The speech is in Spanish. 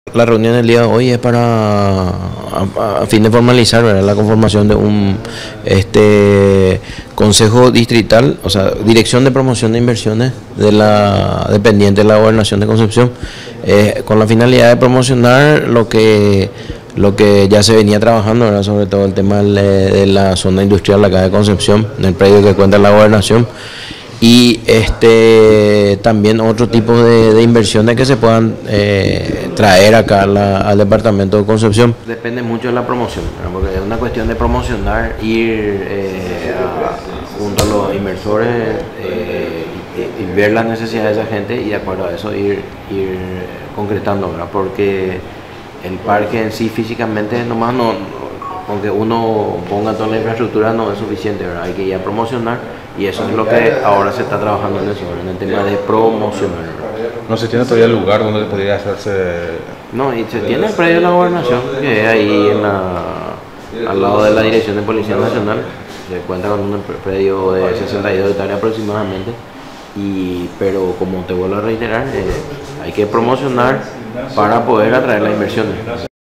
La reunión del día de hoy es para a fin de formalizar, ¿verdad?, la conformación de un consejo distrital, o sea, dirección de promoción de inversiones de la dependiente de la Gobernación de Concepción, con la finalidad de promocionar lo que ya se venía trabajando, ¿verdad?, sobre todo el tema de la zona industrial acá de Concepción, en el predio que cuenta la Gobernación, y también otro tipo de inversiones que se puedan traer acá al departamento de Concepción. Depende mucho de la promoción, ¿verdad?, porque es una cuestión de promocionar, ir junto a los inversores y ver las necesidades de esa gente y de acuerdo a eso ir concretando, ¿verdad?, porque el parque en sí físicamente nomás no, aunque uno ponga toda la infraestructura, no es suficiente, ¿verdad? Hay que ir a promocionar y eso es lo que ahora se está trabajando en eso, en el tema de promocionar, ¿verdad? No se tiene todavía el lugar donde podría hacerse. No, y se tiene el predio de la Gobernación, que es ahí al lado de la Dirección de Policía Nacional, se cuenta con un predio de 62 hectáreas aproximadamente, pero como te vuelvo a reiterar, hay que promocionar para poder atraer las inversiones.